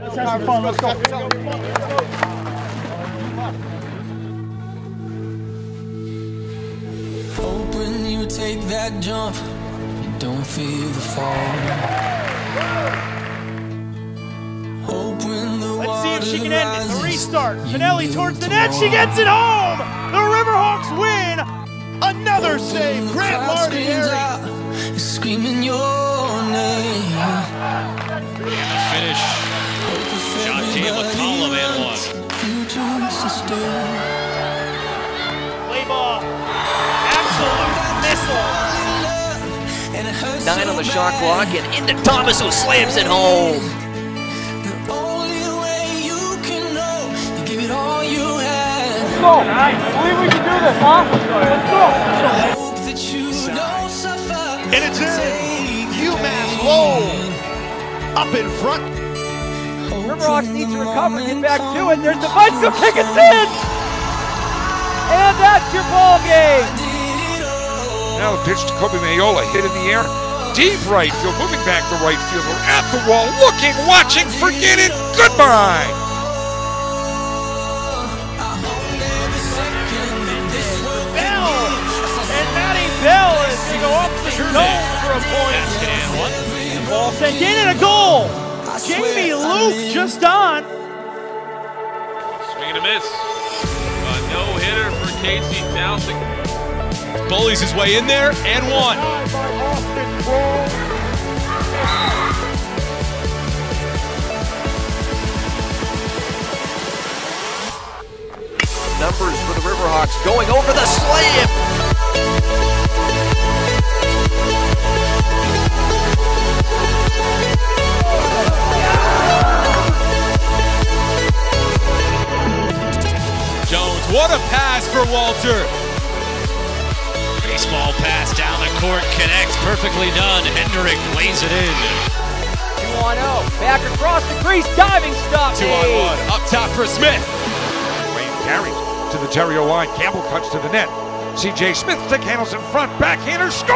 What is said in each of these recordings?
Let's have some fun. Let's go. Hope when you take that jump, you don't feel the fall. Hope when the Let's see if she can end it. The restart. Finelli towards the net. She gets it home. The Riverhawks win. Another save. Grant Martinelli screaming your name. Finish. John Taylor, column and one. Play ball. Absolute missile. 9 on the shot clock, and into Thomas, who slams it home. The only way you can know, you give it all you had. Let's go. Nice. I believe we can do this, huh? Let's go. Hope that you don't suffer. And it's in. UMass Lowell up in front. Riverhawks need to recover, get back to it. There's the bicycle kick, it's in! And that's your ball game. Now the pitch to Kobe Mayola, hit in the air, deep right field, moving back the right fielder at the wall, looking, watching, forget it, goodbye! Bell! And Maddie Bell is going to go up the dome for a point. Ball sent in and a goal! Jamie Luke just on. Swing and a miss. A no-hitter for Casey Dowsing. Bullies his way in there and one. Numbers for the Riverhawks going over the slam. Jones, what a pass for Walter. Baseball pass down the court, connects, perfectly done. Hendrick lays it in. 2-0, back across the crease, diving stop. 2-on-1, up top for Smith. Wayne carries to the Terrio line, Campbell cuts to the net. C.J. Smith, stick handles in front, backhander, score!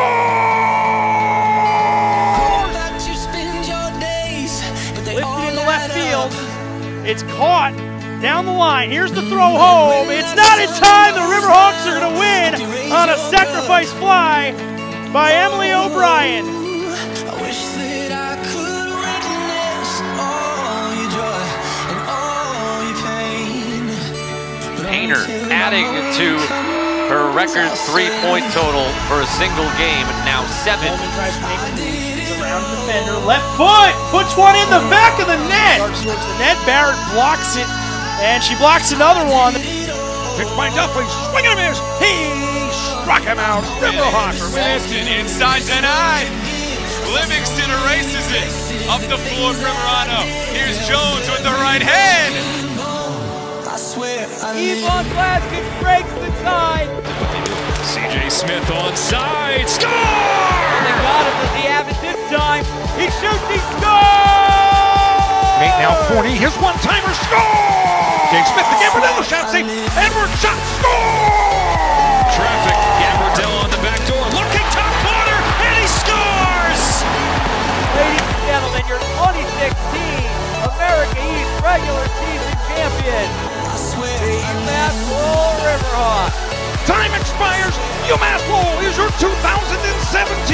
Lifted in the left field. It's caught. Down the line, here's the throw home. It's not in time. The Riverhawks are going to win on a sacrifice fly by Emily O'Brien. I wish that I could witness all your joy and all your pain. Painter adding to her record 3-point total for a single game, now 7. Coleman tries to make a move. It's around the defender. Left foot puts one in the back of the net. Starts towards the net. Barrett blocks it. And she blocks another one. Pitch by Duffley, swing and a miss. He struck him out. Riverhawks Livingston inside denied. Livingston erases it. Up the floor for Riverano. Here's Jones with the right hand. Yvonne Glaskin breaks the tie. C.J. Smith onside. Score! They got him. Does he have it this time? He shoots, he scores! Mate now 40, his one-timer, score! Jay Smith, the Gambardella shot, save, Edward shot, score! Traffic, Gambardella on the back door, looking top corner, and he scores! Ladies and gentlemen, your 2016 America East regular season champion, the UMass Lowell Riverhawks. Time expires, UMass Lowell is your 2017